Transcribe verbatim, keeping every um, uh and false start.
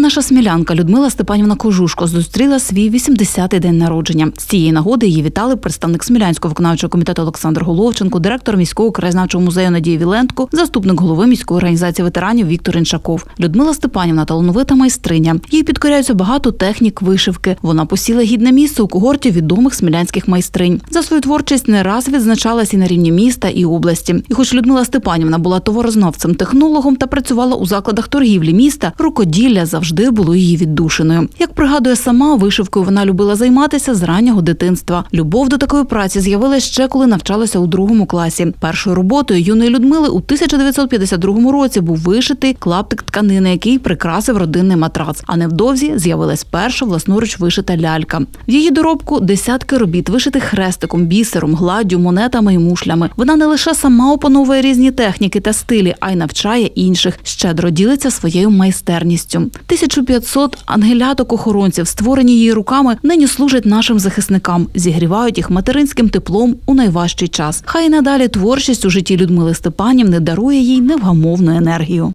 наша смілянка Людмила Степанівна Кожушко зустріла свій вісімдесятий день народження. З цієї нагоди її вітали представник Смілянського виконавчого комітету Олександр Головченко, директор міського краєзнавчого музею Надія Віленко, заступник голови міської організації ветеранів Віктор Іншаков. Людмила Степанівна – талановита майстриня. Їй підкоряються багато технік вишивки. Вона посіла гідне місце у когорті відомих смілянських майстринь. За свою творчість не раз відзначалась і на рівні міста, і області. І хоч Людмила Степанівна була товарознавцем-технологом та працювала у закладах торгівлі міста, рукоділля завжди було її віддушиною. Як пригадує сама, вишивкою вона любила займатися з раннього дитинства. Любов до такої праці з'явилася ще коли навчалася у другому класі. Першою роботою юної Людмили у тисяча дев'ятсот п'ятдесят другому році був вишитий клаптик тканини, який прикрасив родинний матрац. А невдовзі з'явилась перша власноруч вишита лялька. В її доробку десятки робіт, вишитих хрестиком, бісером, гладдю, монетами і мушлями. Вона не лише сама опановує різні техніки та стилі, а й навчає інших, щедро ділиться своєю майстерністю. тисяча п'ятсот ангеляток-охоронців, створені її руками, нині служать нашим захисникам, зігрівають їх материнським теплом у найважчий час. Хай і надалі творчість у житті Людмили Степанівни дарує їй невгамовну енергію.